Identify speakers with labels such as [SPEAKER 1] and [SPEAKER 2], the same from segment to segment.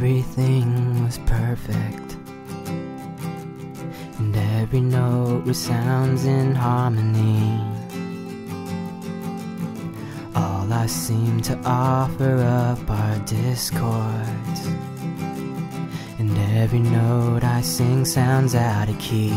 [SPEAKER 1] everything was perfect, and every note resounds in harmony. All I seem to offer up are discords, and every note I sing sounds out of key.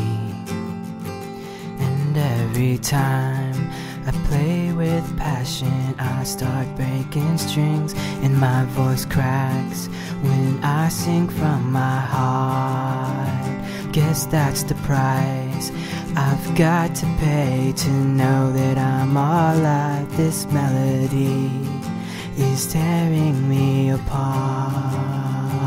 [SPEAKER 1] And every time I play with passion, I start breaking strings, and my voice cracks when I sing from my heart. Guess that's the price I've got to pay to know that I'm alive. This melody is tearing me apart.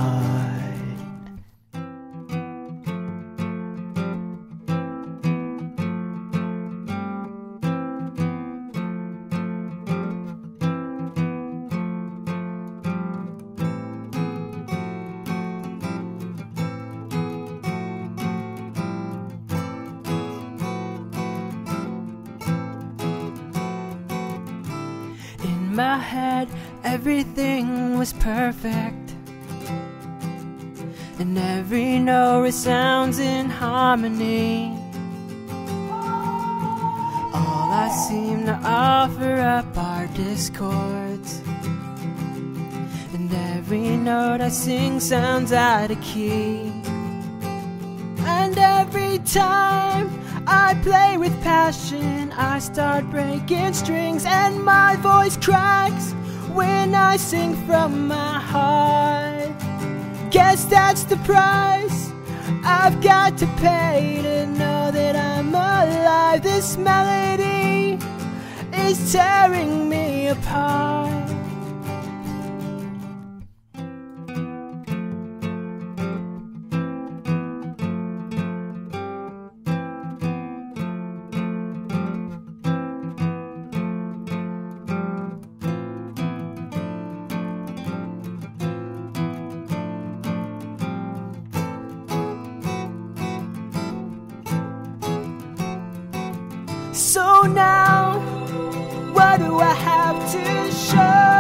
[SPEAKER 1] In my head, everything was perfect, and every note resounds in harmony. All I seem to offer up are discords, and every note I sing sounds out of key. And every time I play with passion, I start breaking strings, and my voice cracks when I sing from my heart. Guess that's the price I've got to pay to know that I'm alive. This melody is tearing me apart. So now, what do I have to show?